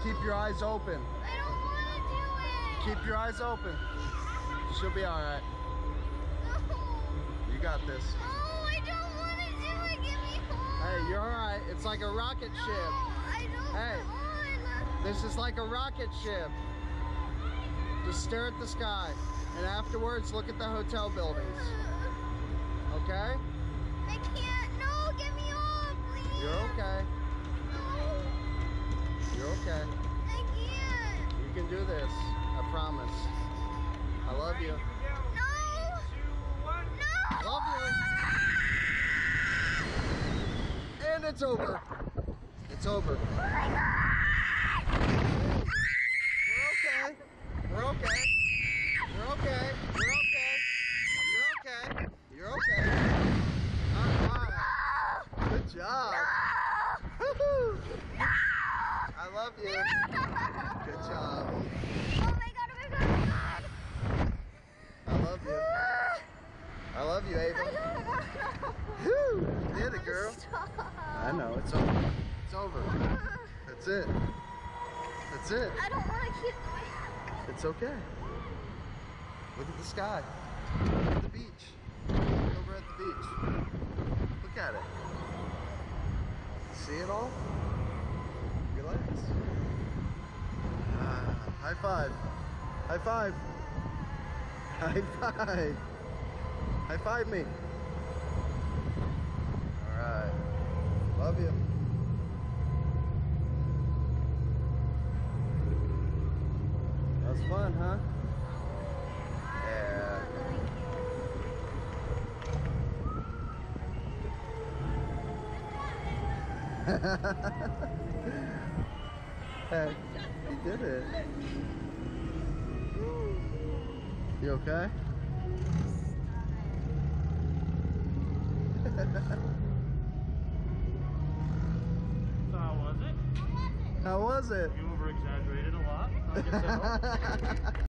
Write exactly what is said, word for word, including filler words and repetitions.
keep your eyes open. I don't want to do it. Keep your eyes open. She'll be all right. No. You got this. Oh, I don't want to do it. Get me home. Hey, you're all right. It's like a rocket No, ship. I don't Hey. want. This is like a rocket ship. Just stare at the sky. And afterwards, look at the hotel buildings. Okay? I can't. No, get me off, please. You're okay. No, You're okay. I can't. You can do this. I promise. I love you. No. No. Love you. And it's over. It's over. Oh my God. We're okay. We're okay. We're okay. We're okay. You're okay. You're okay. All right. Good job. Woo-hoo. I love you. Good job. Oh my God, oh my God, oh my God. I love you. I love you, I Ava. don't know. Whew. You did it, girl. Stop. I know. It's over. It's over. That's it. That's it. I don't want to keep my... It's okay. Look at the sky. Look at the beach. Look over at the beach. Look at it. See it all? Relax. Ah, high five. High five. High five. High five me. All right. Love you. That was fun, huh? Yeah. Hey, you did it. You okay? So how was it? How was it? You over exaggerated a lot. I can tell.